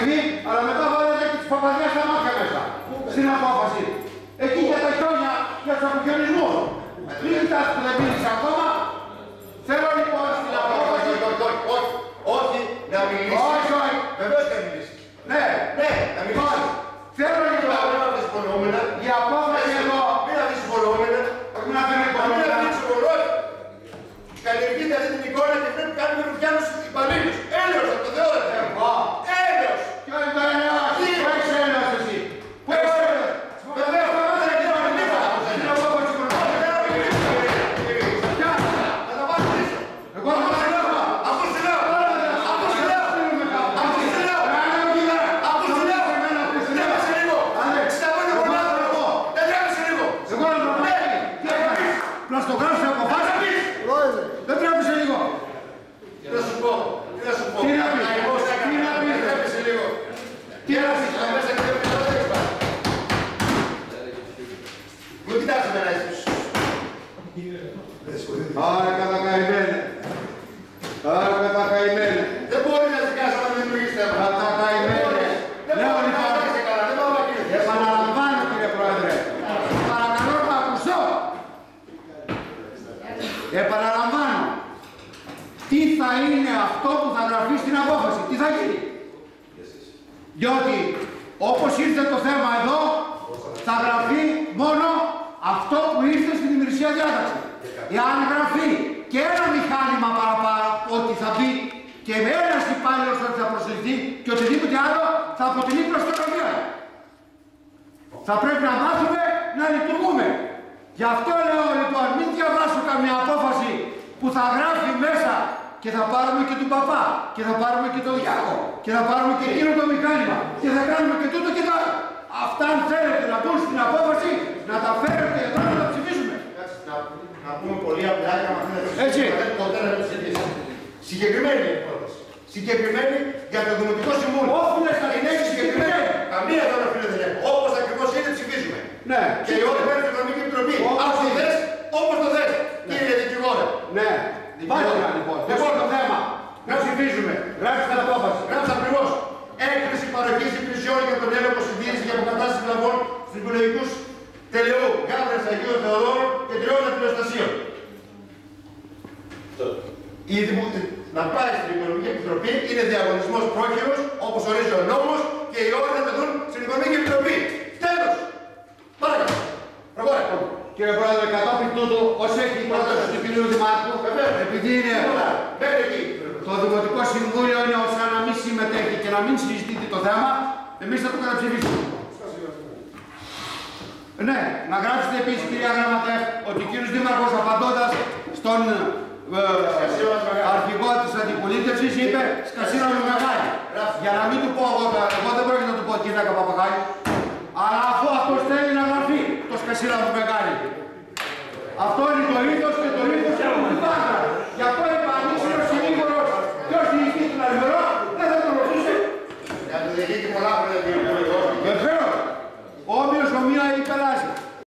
ψηφί, αλλά μετά βάλετε και τις παπαδιές στα μάτια μέσα. Στην απόφαση. Εκεί για τα χιόνια, για τους αποχιονισμούς. Μην κοιτάς που δεν μίλησε ακόμα. Θέλω λοιπόν στην απόφαση. Όχι, να μιλήσεις. Όχι, όχι. Βεβαίως να μιλήσεις. Ναι, ναι, να μιλήσεις. Θέλω λοιπόν η απόφαση εδώ. Μην να δεις συμφωνόμενα. Όχι να δεν Μην να δεις συμφωνόμενα. Καλλιεργείτε αυτή την εικόνα και πρέπει να κάνουμε ρουφιάνους στους υπαλλήλους. Έλεος από το Θεό. Έλεος. Ποιο είναι το έλεος. Πού έχεις έλεος εσύ. Πού έχεις έλεος. Άρα κατακαημένε. Άρα κατακαημένε. Δεν μπορεί να ζητάς να δημιουργείς θέμα. Κατακαημένε. Λέω λοιπόν, επαναλαμβάνω κύριε Πρόεδρε. Παρακαλώ να ακουστώ. Επαναλαμβάνω. Τι θα είναι αυτό που θα γραφεί στην απόφαση. Τι θα γίνει. Διότι όπως ήρθε το θέμα εδώ, θα γραφεί μόνο αυτό που ήρθε στην ημερησία διάταξη. Εάν γραφεί και ένα μηχάνημα παραπάνω ότι θα μπει και με ένας υπάλληλος ότι θα προσελθεί και οτιδήποτε άλλο θα αποτελεί πλαστοκαρδία. Θα πρέπει να μάθουμε να λειτουργούμε. Γι' αυτό λέω λοιπόν, μην διαβάσω καμία απόφαση που θα γράφει μέσα και θα πάρουμε και τον παπά και θα πάρουμε και τον Γιάκο και θα πάρουμε και εκείνο το μηχάνημα και θα κάνουμε και τούτο και το άλλο. Αυτά αν θέλετε να μπουν στην απόφαση, να τα φέρετε εδώ να τα ψηφίσουμε. Να πούμε πολύ απλά και να μαθαίνετε. Έτσι. Συγκεκριμένη η πρόταση. Συγκεκριμένη για το Δημοτικό Συμβούλιο. Όφιλες να την έχεις συγκεκριμένη. Καμία τώρα φίλε δεν έχω. Όπως ακριβώς είναι ψηφίζουμε. Ναι. Και η όλη μέρα στην Οικονομική Επιτροπή. Αν το θες, όπως το θες. Κύριε δικηγόρε. Ναι. Δικηγόρα λοιπόν. Λοιπόν το θέμα. Να ψηφίζουμε. Γράψτε την απόφαση. Γράψτε ακριβώς. Έκθεση παροχής υπηρεσιών για τον έλεγχο συντήρηση και αποκατάσταση βλαβών στους οικολογικούς τελεού Γάβρας Αγίου Θεοδόρου και 3 τηλεοστασίων. Να πάει στην Οικονομική Επιτροπή είναι διαγωνισμός πρόχειρος, όπως ορίζει ο νόμος, και οι όροι θα τεθούν στην Οικονομική Επιτροπή. Τέλος! Παρακαλώ. Προχώρε. Κύριε Πρόεδρε, κατόπιν τούτου, ως έχει η πρόταση του κυρίου Δημάρχου, επειδή είναι το Δημοτικό Συμβούλιο είναι ώστε να μην συμμετέχει και να μην συζητήσει το θέμα, εμείς θα το καταψηφίσουμε. Ναι, να γράψετε επίσης, κυρία Γραμματεύ, ότι ο κύριος Δήμαρχος απαντώντας στον αρχηγό της αντιπολίτευσης είπε «Σκασίρα μου μεγάλη». Για να μην του πω εγώ δεν πρόκειται να του πω «Κοίτακα παπαγάλη». Αλλά αφού αυτός θέλει να γραφεί το «Σκασίρα μου μεγάλη». Αυτό είναι το ήθος και το ήθος του Πάτρα.